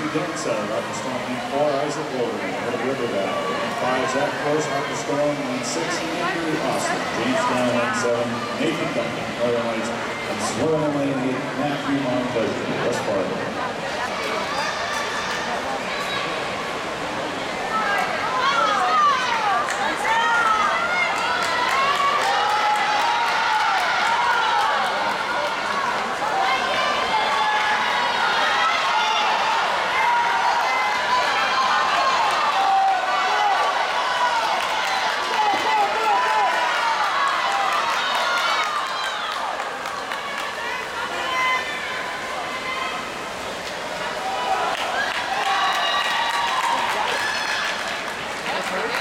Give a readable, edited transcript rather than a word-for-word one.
Danza, Rocky Storm lane 4, Isaac Logan, out of River Valley. Lane 5, Zach Force, Rocky Storm, lane 6, Andrew Austin. Jamestown, lane 7, Nathan Duncan, Northern Lights. And swirling in lane 8, Matthew Montplaisir, West Fargo. Hurt.